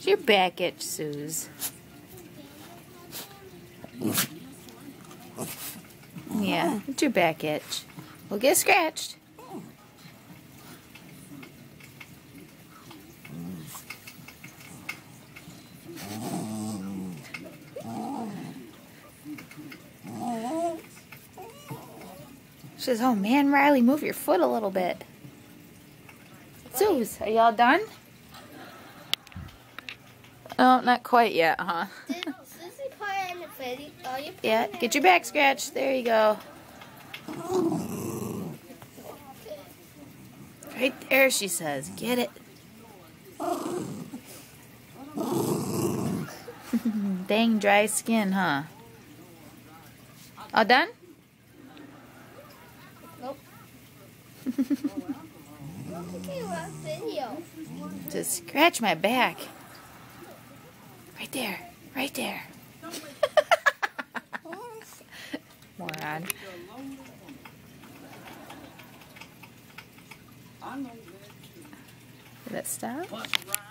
Your back itch, Suze. Yeah, it's your back itch. We'll get scratched. She says, "Oh man, Riley, move your foot a little bit." Suze, are y'all done? Oh, not quite yet, huh? Did Suzie put it in the video? Oh, you Yeah, get your back scratched. There you go. Right there, she says. Get it. Dang dry skin, huh? All done? Nope. Okay, what video? Just scratch my back. Right there. Right there. Moron. Did that stop?